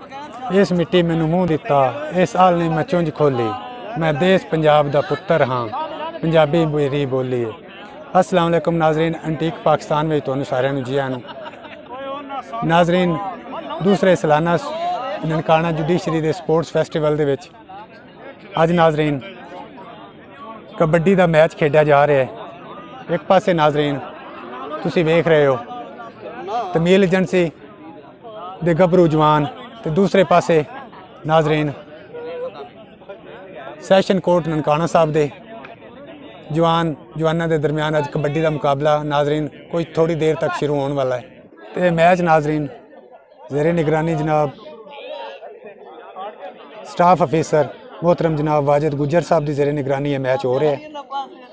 इस मिट्टी मैनू मूँह दिता, इस हाल ने मैं चुंझ खोली, मैं देश पंजाब दा पुत्तर हाँ, पंजाबी मेरी बोली है। अस्सलाम वालेकुम नाजरीन, एंटीक पाकिस्तान में तुहानू सारिਆਂ ਨੂੰ जी आयां ਨੂੰ। नाजरीन, दूसरे सालाना ननकाना जुडिशरी दे स्पोर्ट्स फैसटिवल दे विच अज नाजरीन कबड्डी का मैच खेड़ा जा रहा है। एक पासे नाजरीन तुसी वेख रहे हो तमील एजेंसी दे गभरू जवान, तो दूसरे पासे नाजरीन सैशन कोर्ट ननकाना साहब दे जवानों के दरम्यान अज कबड्डी का मुकाबला नाजरीन कोई थोड़ी देर तक शुरू होने वाला है। तो मैच नाजरीन ज़ेरे निगरानी जनाब स्टाफ अफीसर मोहतरम जनाब वाजिद गुजर साहब की ज़ेरे निगरानी मैच हो रहा है।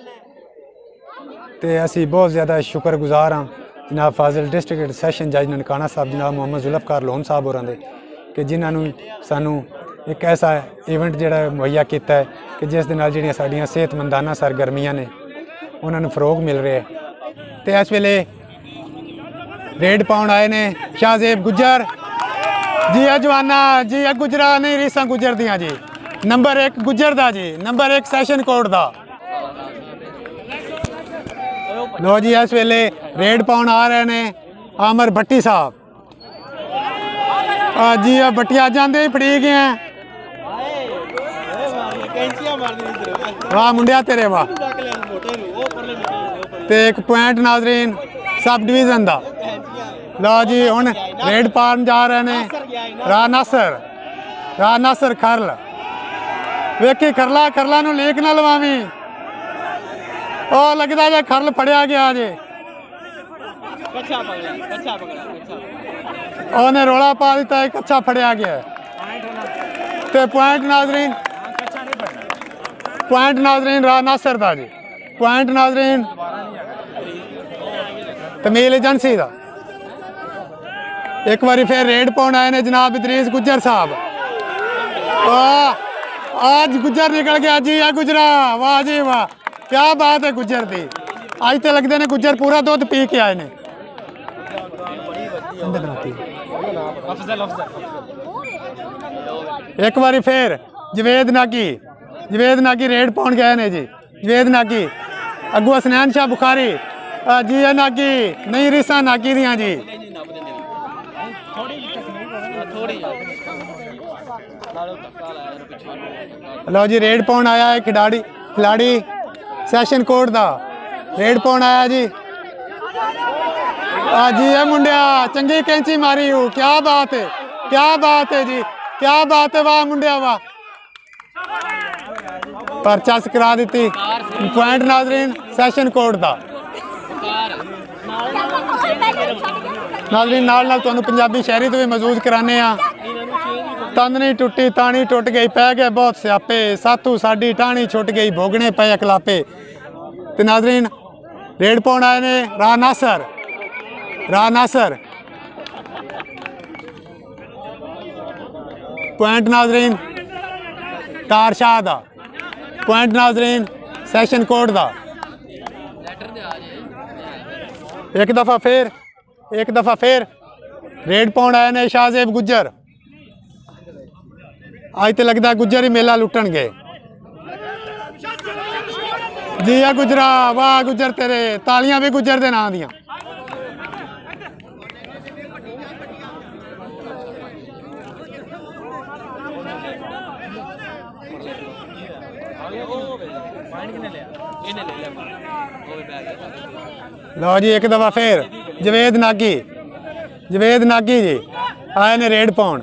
तो असी बहुत ज़्यादा शुक्रगुजार हाँ जनाब फाजिल डिस्ट्रिक्ट सैशन जज ननकाना साहब जनाब मोहम्मद जुल्फकार लोन साहब होरां दे कि जिन्होंने सानू एक ऐसा इवेंट जोड़ा मुहैया किया है कि जिस दे नाल जिहड़ियां साडीआं सेहतमंदाना सरगर्मियां ने उन्होंने फरोग मिल रहा है। तो इस वेले रेड पाउण आए ने शाहजेब गुजर जी, जवाना जी, गुजरा नहीं रीसा गुजर दियाँ जी, नंबर 1 गुजर दा जी, नंबर 1 सैशन कोर्ट दा। लो जी, इस वेले रेड पाउण आ रहे ने आमर भट्टी साहब जी, बट्टिया जाते ही फड़ी गए हैं। वाह मुंडिया तेरे वाह। तो एक पॉइंट नाजरीन सब डिवीजन का। लो जी, हुण रेड पाउण जा रहे ने राह नासर खरल वेखी खरला नूं लीक ना लवावी, ओ लगता जे खरल फड़िया गया जे, उन्हें रोला पा दिता एक अच्छा फड़िया गया। तो पॉइंट नाजरीन राह नासर दा जी, पॉइंट नाजरीन तमील एजेंसी का। एक बारी फिर रेड पाउण आए ने जनाब इदरीस गुजर साहब। आज गुजर निकल गया जी, या गुजरा वाह जी वाह, क्या बात है गुजर दी। आज तो लगते ने गुजर पूरा दुध पी के आए ने। एक बारी फिर जवेद नागी रेड पाउण गए ने जी, जवेद नागी अगू हसनैन शाह बुखारी जी, नागी नहीं रीसा नागी दियाँ जी। लो जी, रेड पाउण आया है खिलाड़ी सैशन कोर्ट का रेड पाउण आया जी। जी है मुंडिया चंगी कैंची मारी हो, क्या बात है जी, क्या बात है, वाह मुंडिया वाह। परचा करा दी पॉइंट नाजरीन सैशन कोर्ट का। नाजरीन नाल तुहानू पंजाबी शायरी तो भी महसूस कराने आ। तंद नहीं टुटी तानी टुट गई, पै गए बहुत स्यापे, साथू साडी टाणी छुट गई, भोगने पे अकलापे। तो नाजरीन रेड पाउण आए ने राह नासर पॉइंट नाजरीन तार शाह दा, पॉइंट नाजरीन सैशन कोर्ट दा। एक दफ़ा फिर रेड पाउण आए ने शाहजेब गुजर। आज तो लगता है गुजर ही मेला लुटन गए जी। है गुजरा वाह गुजर तेरे, तालियां भी गुजर दे नां दियां। लो जी, एक दफ़ा फिर जवेद नागी जी आए ने रेड पाउण।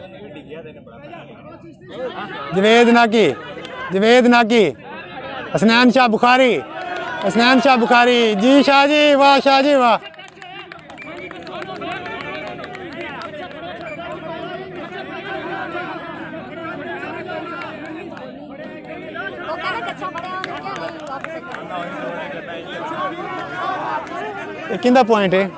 जवेद नागी हसनैन शाह बुखारी जी, शाह जी वाह। किंदा पॉइंट है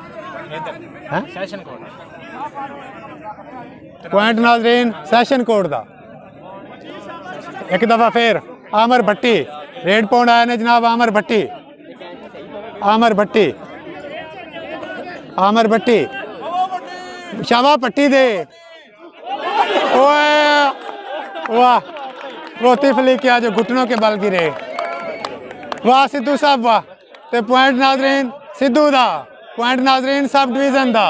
पॉइंट नाजरीन सैशन कोर्ट का। एक दफ़ा फिर आमर भट्टी रेड पाउण आए ने जनाब आमर भट्टी शाबा पट्टी दे ओए वाह, वो तिफली किया जो घुटनों के बल गिरे। वाह सिद्धू साहब वाह। ते पॉइंट नाजरीन सिद्धू दा, पॉइंट नाजरीन सब डिवीजन दा।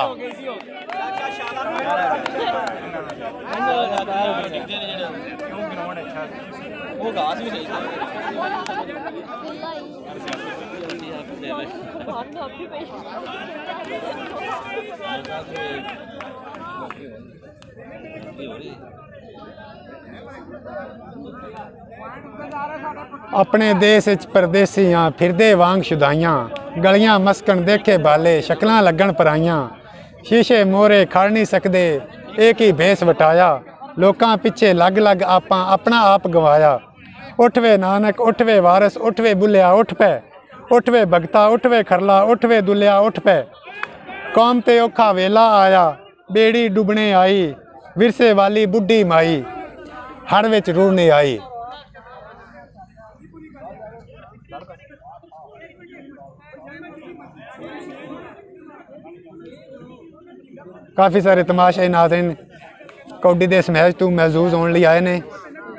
अपने देश परदेसियां फिरदे वांग शुदाइयां, गलियां मस्कन देखे बाले शक्लां लगन पराइयां, शीशे मोरे खड़ नहीं सकदे एक ही भेस वटाया, लोकां पिछे लग लग आपां अपना आप गवाया। उठ वे नानक उठ वे वारस उठ वे बुलिया उठ पे, उठ वे भगता उठ वे खरला उठ वे दुलिया उठ पे। कौम ते औखा वेला आया बेड़ी डुबने आई, विरसे वाली बुढ़ी माई हड़ विच रुड़ने आई। काफ़ी सारे तमाशे नाज़रीन कौडी दे इस मैच तो महसूस होने लिए आए ने।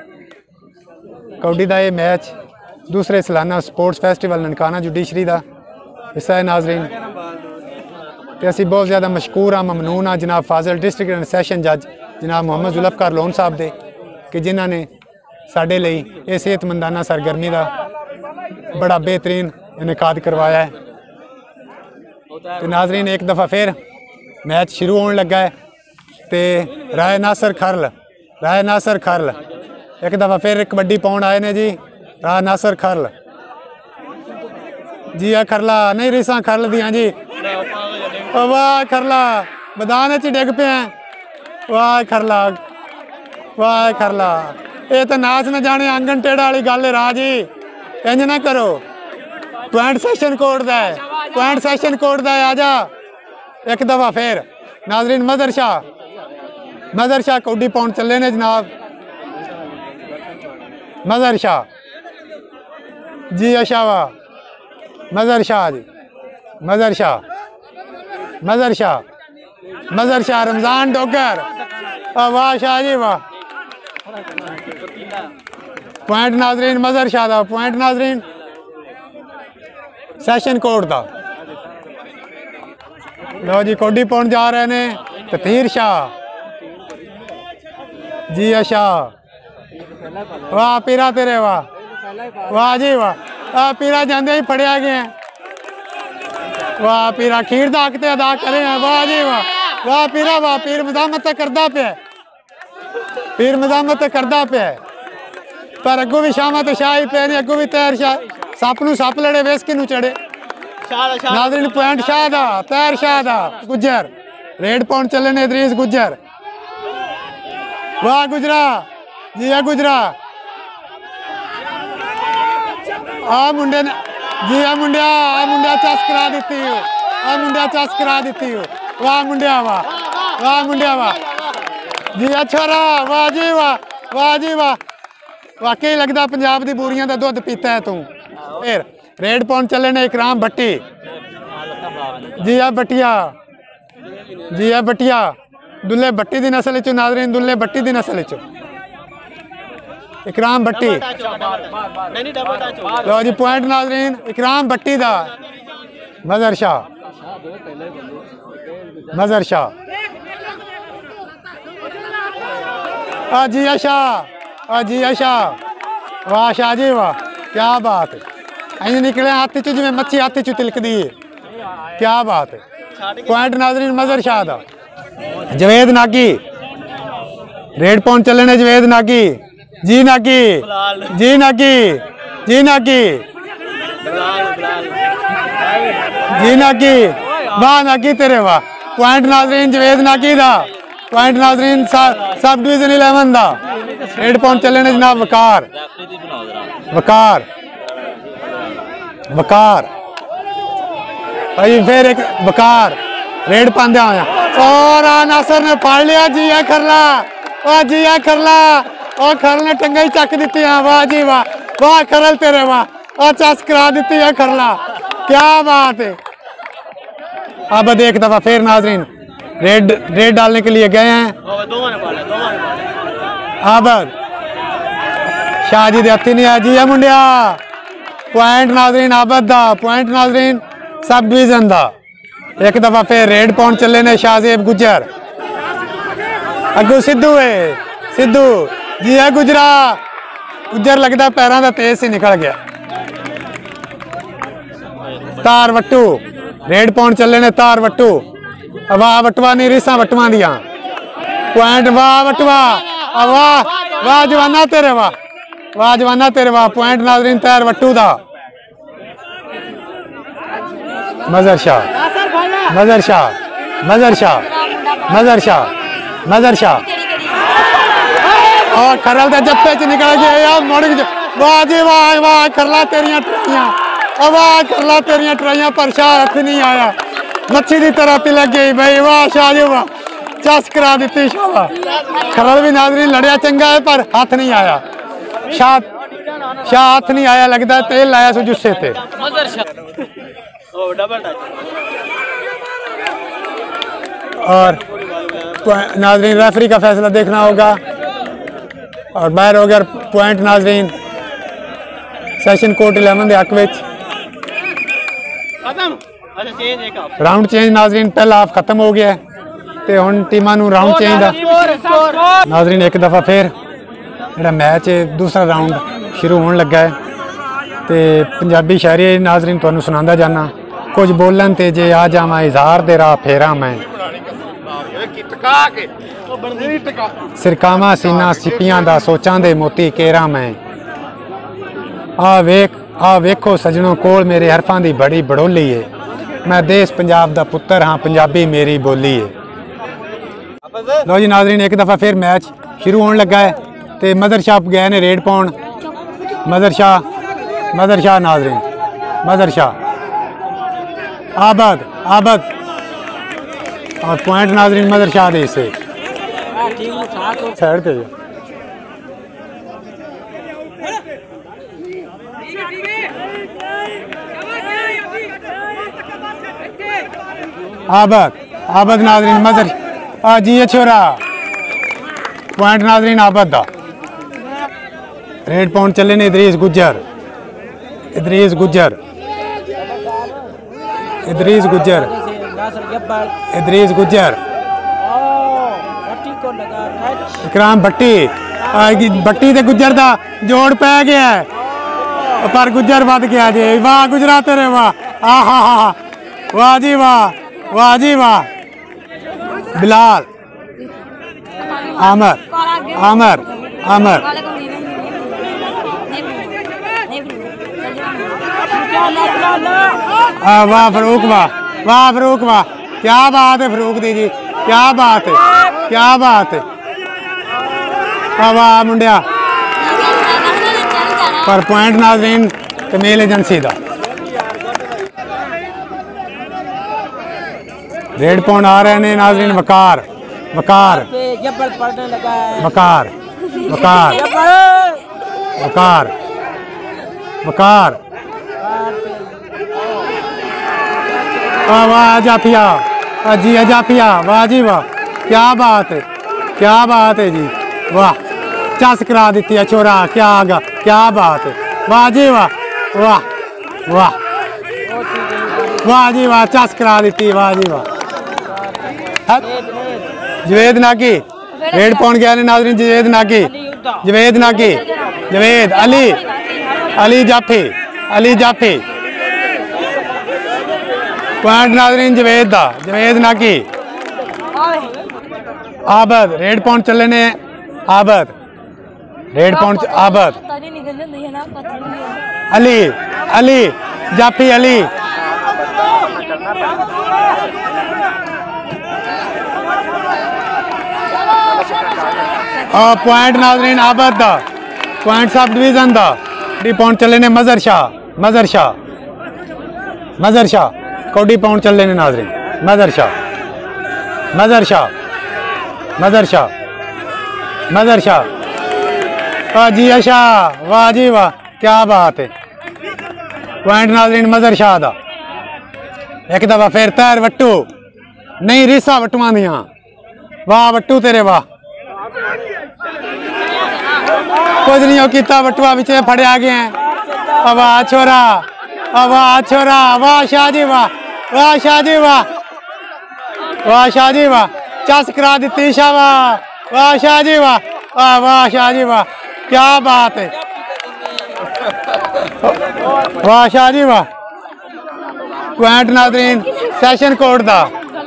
कौडी का ये मैच दूसरे सालाना स्पोर्ट्स फैसटिवल ननकाना जुडिशरी का हिस्सा है नाज़रीन। तो असी बहुत ज़्यादा मशकूर हाँ, ममनून हाँ जनाब फाजिल डिस्ट्रिक्ट एंड सैशन जज जनाब मोहम्मद जुल्फकार लोन साहब दे कि जिन्हों ने साढ़े लिए ये सेहतमंदाना सरगर्मी का बड़ा बेहतरीन इनकाद करवाया है। तो नाज़रीन एक दफ़ा फिर मैच शुरू होने लगा है। तो राय नासर खरल एक दफ़ा फिर कबड्डी पाउंड आए ने जी। राय नासर खरल जी है खरला नहीं रिसा खरल दियाँ जी। वाह खरला मैदान च डिग पे हैं। वाह खरला वाह खरला ये तो नाच न जाने आंगन टेढ़ा वाली गल है राह जी। इंज ना करो, पॉइंट सैशन कोर्ट का है, पॉइंट सैशन कोर्ट का है। आजा एक दफ़ा फिर नाजरीन मदर शाह कौडी पाउंड चले ने जनाब। मदर शाह जी अशावा मदर शाह जी मदर शाह रमज़ान डोगर वाह शाह जी वाह। पॉइंट नाजरीन मदर शाह का, पॉइंट नाजरीन सैशन कोर्ट का। लो जी कौडी पाउंड जा रहे ने ततीर शाह जी शाह। वाह पीरा तेरे वाह वाह जी वाह। पीरा जाते ही फड़िया गया। वाह पीरा खीर का हक अदा करे हैं। वाह जी वाह वाह पीरा वाह। पीर मजामत करता पे, पीर मजामत करता पे पर अगू भी शामा तो शाह ही पे अगू भी तैर शाह सप नूं सप लड़े वेसकी नूं चढ़े। नाज़रीन पॉइंट शाह दा तैर शाह दा गुजर रेड पाउंड चले ने इदरीस गुजर। वाह गुजरा जी है गुजरा। आ मुंडे ने जी आ मुंडिया चस करा दी हो, आ मुंडिया चस करा दी हो। वाह मुंडिया वाह मुंडिया वाह जी छोरा वाह जी वाह जी वाह। वाकई लगता पंजाब की बूरियां का दुध पीता है तू। फिर रेड पाउंड चले ने इकराम भट्टी जी आ बटिया जी आ बटिया दुल्ले भट्टी की नस्ल चो। नाज़रीन दुल्ले भट्टी की नस्ल चो इकराम भट्टी। लो जी पॉइंट नाज़रीन इकराम भट्टी का। मजर शाह जी शाह वाह शाह जी वाह क्या बात है। अं निकले हाथ चो जिमें मच्छी हाथ चो तिलकदी है। क्या बात है। पॉइंट नाज़रीन मजर शाह का। जवेद नागी रेड पाउंड चले ने जवेद नागी जी नागी जी नागी जी नागी जी नागी वाह नागी तेरे वाह। पॉइंट नाज़रीन जवेद नागी का। पॉइंट नाज़रीन सब डिवीजन 11 का। रेड पाउंड चले ने जनाब वकार भाई फिर एक वकार रेड पांदे होया और नासर ने फाड़ लिया। जी है खरला वाह जी है खरला और खरल ने टंगा ही चक दी। वाह जी वाह खरल तेरे वाह और चस करा दी है खरला। क्या बात है। अब एक दफा फिर नाजरीन रेड डालने के लिए गए हैं। आबद शाह जी दे हत्थी नहीं आ जी है मुंडिया पॉइंट नाजरीन आबद दा पॉइंट नाजरीन सब डिवीजन दा एक दफा फिर रेड पॉइंट चले ने शाहजेब गुजर अगू सिद्धू है सिद्धू जी है गुजरा गुजर लगता पैरों का तेज से निकल गया तार वट्टू रेड पॉइंट चले ने तार वट्टू वाह वटवा नहीं रिसा वटवा दिया पॉइंट वाह वटवा वाह वाह जवाना तेरे वाह जवाना तेरे वाह पॉइंट नाजरीन तार वट्टू दा मजर शाह मजर शाह मजर शाह मजर शाह मजर शाह और खरल के जप्पे च निकल गया यार मुड़ वाह जी वाह खरला तेरिया ट्राइयां वाह खरला तेरिया ट्राइयां पर शाह हथ नहीं आया मच्छी की तरह तिलक गई भाई वाह शाह जी वाह चस करा दी शाह खरल भी नाजरीन लड़िया चंगा है पर हाथ नहीं आया शाह हाथ नहीं आया लगता तेल लाया सो जुस्से थे और नाजरीन रेफरी का फैसला देखना होगा और बाहर हो गया पॉइंट नाजरीन सैशन कोर्ट 11 के हक में राउंड चेंज नाजरीन पहला हाफ खत्म हो गया तो हुण टीमां नूं राउंड चेंज दा नाजरीन एक दफ़ा फिर जिहड़ा मैच है दूसरा राउंड शुरू होने लगा है तो पंजाबी शायरी नाजरीन तुहानूं सुणांदा जाना कुछ बोलन ते जे आ जावां इज़हार दे राह फेरा मैं सिरकावा सीना सिपियां दा सोचां दे मोती केरा मैं आ वेखो सजनों कोल मेरे हरफां दी बड़ी बड़ोली है मैं देश पंजाब दा पुत्तर हाँ पंजाबी मेरी बोली है। लो जी नाजरीन एक दफ़ा फिर मैच शुरू होने लगा है तो मदर शाह गए ने रेड पाउन मदर शाह नाजरीन मदर शाह आबद आबद और पॉइंट नाजरीन मदर शाह दे से साइड पे आबद नाजरीन मदर जी छोरा पॉइंट नाजरीन आबद दा रेड पॉइंट चले ने इदरीस गुजर इदरीस गुजर इदरीस गुजर इदरीस गुजर इकराम भट्टी भट्टी ते गुजर दा जोड़ पै गया है पर गुजर बद गया जी वाह गुजरा तेरे वाह हा वाह जी वाह बिलाल आमर आमर आमर वाह फरूक वाह फरूक वाह क्या बात है फरूक दी जी क्या बात है वाह मुंडिया पर पॉइंट नाजरीन कमील एजेंसी दा रेड पॉइंट आ रहे ने नाजरीन वकार वकार वकार वकार वकार वकार वाह जाफिया जी जाफिया वाह जी वाह क्या बात है जी वाह चस करा दी है छोरा क्या बात है वाह जी वाह जी वाह चस करा दी वाह जी वाह जवेद नागी रेड पॉइंट गया ने नाजरीन जवेद नागी जवेद अली जाफी पॉइंट नाजरीन जवेद नागी आबद रेड पॉइंट चले ने आबद रेड पॉइंट आबद अली जाफी अली पॉइंट नाजरीन आबद दा पॉइंट सब डिवीजन दा डी पॉइंट चले ने मजर शाह कोडी पॉइंट चले ने नाजरीन मजर शाह जी अच्छा वाह जी वाह क्या बात है पॉइंट नाजरीन मजर शाह दा एक दफा फिर तैर वट्टू नहीं रिसा वट्टुआ दियां वाह वट्टू तेरे वाह कुछ नहीं हो किता बटुआ बिच फड़िया गया। वाह छोरा, वाह छोरा, वाह शाह जी वाह, वाह शाह जी वाह, वाह शाह जी वाह, चस करा दी शाबाश, वाह शाह जी वाह, वाह वाह शाह जी वाह, क्या बात है, वाह शाह जी वाह। पॉइंट नाज़रीन सेशन कोर्ट दा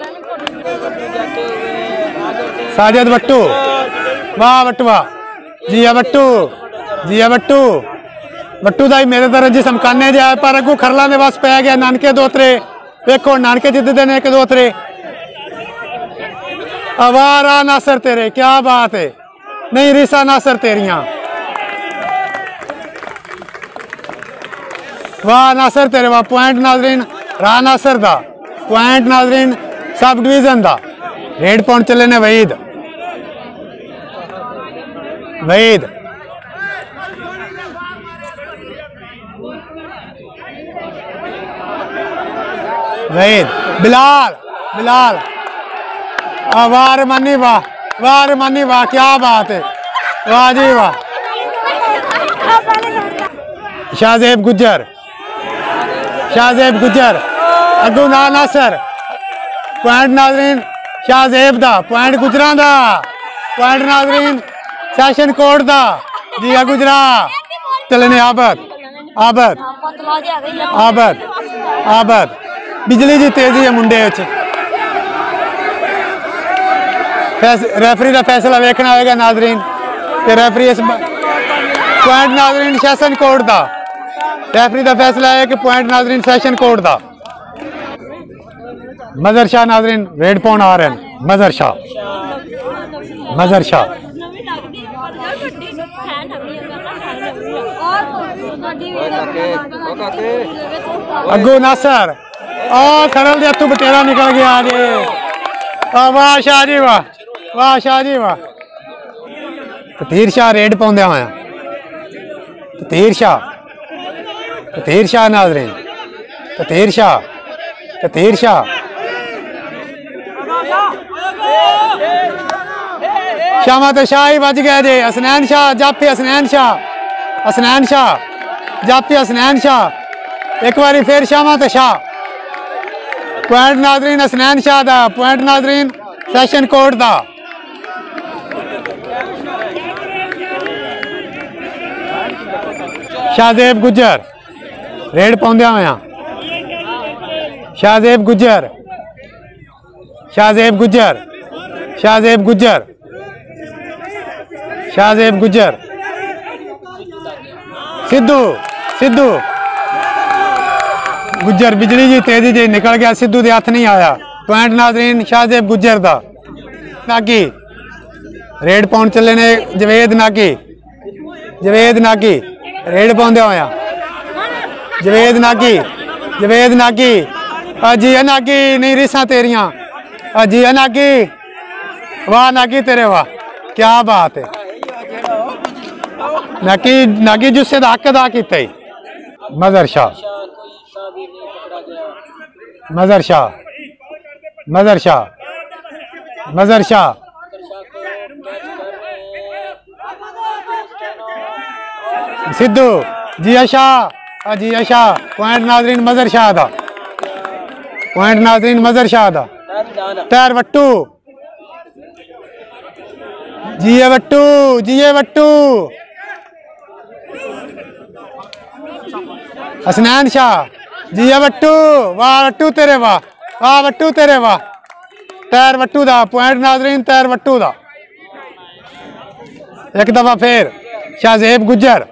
साजिद बट्टू, वाह बट्टुआ जी है बट्टू, जी है बट्टू, बट्टू का ही मेरे तरह जिसम काने जाए पर अगू खरला ने बस पै गया। नानके दोतरे देखो, नानके जितते ने एक दोतरे। वाह नासर तेरे, क्या बात है, नहीं रिसा नासर तेरिया, वाह नासर तेरे वाह। पॉइंट नाज़रीन रा नासर दा, पॉइंट नाज़रीन सब डिवीजन दा। रेड पॉइंट चले ने वहीद, वहीद वहीद, बिलाल, बिलाल, वाह मनी वाह, वाह मनी वाह, क्या बात है, वाह जी वाह। शाहजेब गुज्जर, शाहजेब गुज्जर अगू ना नासर। पॉइंट नाज़रीन शाहजेब दा, पॉइंट गुजरा दा, पॉइंट नाज़रीन सेशन कोर्ट दा जी है गुजरा। चलने आबद, आबद, आबद, आबद, बिजली जी तेजी है मुंडे। रेफरी का फैसला वेखना होगा नाज़रीन, कि रेफरी इस पॉइंट नाज़रीन सेशन कोर्ट दा, रेफरी का फैसला है कि पॉइंट नाज़रीन सेशन कोर्ट दा। मजर शाह नाज़रीन रेड पॉइंट आ रहे हैं, मजर शाह, मजर शाह, अगू नासर, खरल दे हथू बटेरा निकल गया जी। वाह शाह जी वाह, वाह शाह जी वाह। ततीर शाह रेड पाउंदे होया, ततीर शाह, ततीर शाह नाज़रीन, ततीर शाह, ततीर शाह, शामा तो शाह ही बच गया जी। हसनैन शाह जाफी, हसनैन शाह, हसनैन शाह जाफी, हसनैन शाह एक बारी फिर शामा तो शाह। पॉइंट नाज़रीन हसनैन शाह दा, पॉइंट नाज़रीन सेशन कोर्ट दा। शाहजेब गुज्जर रेड पाउंदे होया, शाहजेब गुज्जर, शाहजेब गुज्जर, शाहजेब गुज्जर, शाहजेब गुज्जर, सिद्धू, सिद्धू गुज्जर बिजली जी तेजी जी निकल गया, सिद्धू दे हाथ नहीं आया। पॉइंट नाज़रीन शाहजेब गुज्जर दा। नागी रेड पॉइंट चले ने जवेद नागी, जवेद नागी रेड पाउंदे होया, जवेद नागी, जवेद नागी, जी है नागी, नहीं रिसा तेरिया, जी है नागी, वाह नागी तेरे वाह, क्या बात है। नागी, नागी जुस्से दा हक अदा कीता ही। मजर शाह, मजर शाह, मजर शाह, मजर शाह, सिद्धू जिया शाह, जिया शाह। पॉइंट नाज़रीन मजर शाह दा, पॉइंट नाज़रीन मजर शाह दा। तैर बट्टू, जिए बट्टू, जिए बट्टू, हसनैन शाह, जिया बट्टू, वाह बट्टू तेरे वाह, वाह बट्टू तेरे वाह। तैर बट्टू दा, पॉइंट नाज़रीन तैर बट्टू दा। एक दफा फिर शाहजेब गुज्जर,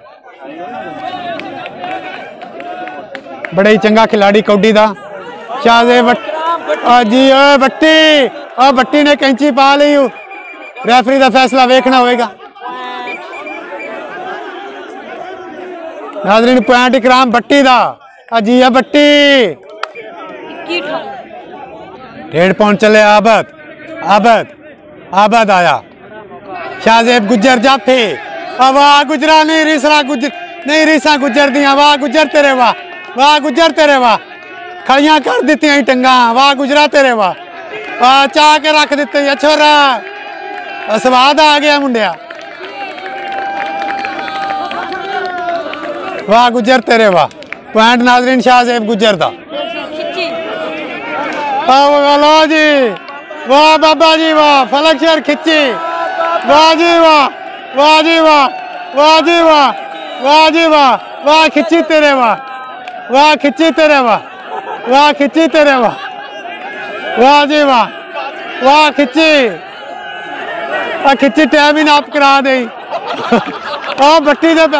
बड़ा ही चंगा खिलाड़ी कौडी दा। शाहजेब जी बट्टी, बट्टी ने कैंची पा ली। रेफरी का फैसला वेखना होगा नाज़रीन। पॉइंट इकराम बट्टी दा, जी है बट्टी। डेढ़ पॉइंट चले आबद, आबद, आबद आया। शाहजेब गुज्जर जाफे, वाह गुजरा नहीं रिसरा गुजर, नहीं रिसा गुजर दिया, वाह गुजर तेरे वाह, वाह गुजर तेरे वाह। खड़ियां कर दी टंगा, वाह गुजरा तेरे वाह, वाह चाह के रख दिते छोरा। स्वाद आ गया मुंडिया, वाह गुजर तेरे वाह। पॉइंट नाजरीन शाहजेब गुजर दा। लो जी वाह बाबा जी वाह। फलक शहर खिच्ची वाह जी वाह। वाह जी वाह। वाह जी वाह। वाह जी वाह। वाह खिच्ची तेरे वाह। वाह खिच्ची तेरे वाह। वाह खिच्ची तेरे वाह। वाह जी वाह। वाह खिच्ची खिच्ची टैम ही नाप करा दे। बट्टी दे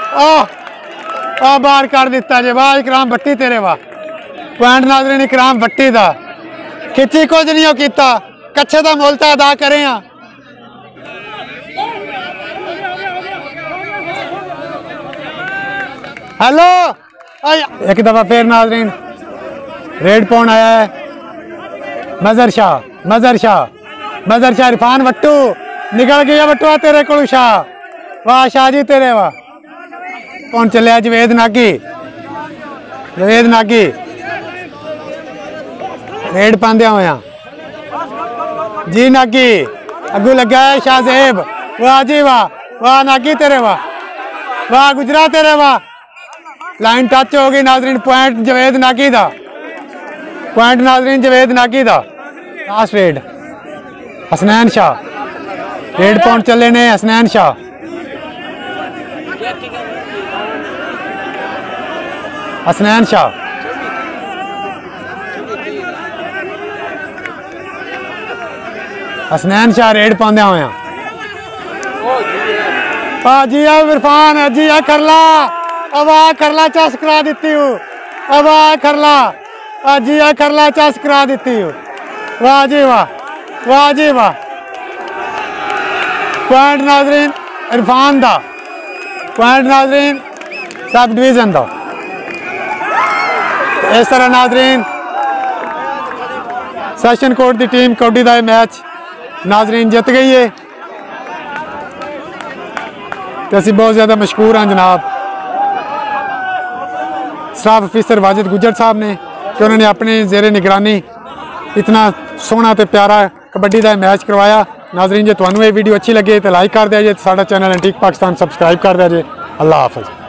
बाहर कर दिता जी। वाह इकराम बट्टी तेरे वाह। पॉइंट नाजरीन इकराम बट्टी दा। खिच्ची कुछ नहीं हो कीता, कच्छे दा मुल तां अदा करे हां। हेलो एक दफा फिर नाजरीन रेड पॉइंट आया है। मजर शाह मजर शाह मजर शाह इरफान वट्टू निकल गया बट्टुआ तेरे को शाह। वाह शाह जी तेरे वाह। कौन चलिया जवेद नागी। जवेद नागी रेड पांदे होया जी नागी अगू लगा है शाहजेब। वाह जी वाह। वाह नागी तेरे वाह। वाह गुजरा तेरे वाह। लाइन टच हो गई नाजरीन। पॉइंट जवेद नागी दा। पॉइंट नाजरीन जवेद नागी दा। Last raid Hasnain Shah. Raid point चले ने हसनैन शाह। हसनैन शाह हसनैन शाह रेड पांदे होया जी इरफान जी करला। अब करला चस करा दी हूँ। अब करला जी करला चस करा दी हूँ। वाह जी वाह। वाह जी वाह। पॉइंट नाजरीन इरफान दा। पॉइंट नाजरीन सब डिवीजन दा। इस तरह नाजरीन सैशन कोट की टीम कबड्डी का मैच नाजरीन जित गई है। तो असी बहुत ज़्यादा मशहूर हैं जनाब स्टाफ ऑफिसर वाजिद गुजर साहब ने कि उन्होंने अपने जेरे निगरानी इतना सोहना तो प्यारा कबड्डी का मैच करवाया। नाजरीन जो तुहानू ये वीडियो अच्छी लगे तो लाइक कर दिया जे। साडा चैनल एंटीक पाकिस्तान सब्सक्राइब कर दिया जे। अल्लाह हाफिज़।